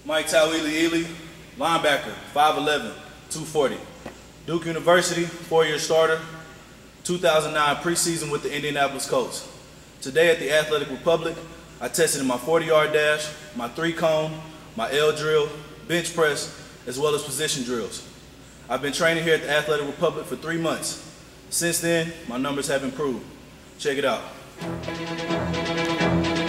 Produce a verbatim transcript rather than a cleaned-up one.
Mike Tauiliili, linebacker, five eleven, two forty. Duke University, four-year starter, two thousand nine preseason with the Indianapolis Colts. Today at the Athletic Republic, I tested in my forty-yard dash, my three-cone, my L drill, bench press, as well as position drills. I've been training here at the Athletic Republic for three months. Since then, my numbers have improved. Check it out.